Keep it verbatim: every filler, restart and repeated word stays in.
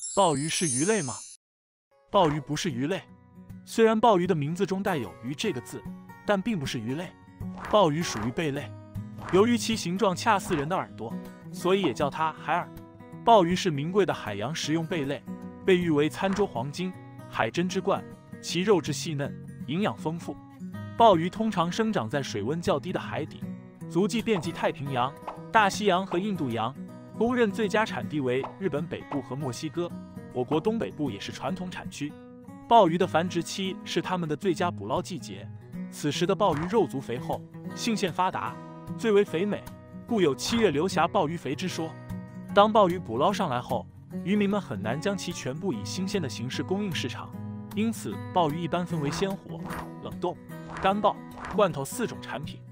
鲍鱼是鱼类吗？鲍鱼不是鱼类，虽然鲍鱼的名字中带有“鱼”这个字，但并不是鱼类。鲍鱼属于贝类，由于其形状恰似人的耳朵，所以也叫它海耳。鲍鱼是名贵的海洋食用贝类，被誉为餐桌黄金、海珍之冠，其肉质细嫩，营养丰富。鲍鱼通常生长在水温较低的海底，足迹遍及太平洋、大西洋和印度洋，公认最佳产地为日本北部和墨西哥，我国东北部也是传统产区。鲍鱼的繁殖期是它们的最佳捕捞季节，此时的鲍鱼肉足肥厚，性腺发达，最为肥美，故有七月流霞鲍鱼肥之说。当鲍鱼捕捞上来后，渔民们很难将其全部以新鲜的形式供应市场，因此鲍鱼一般分为鲜活、冷冻、干鲍、罐头四种产品。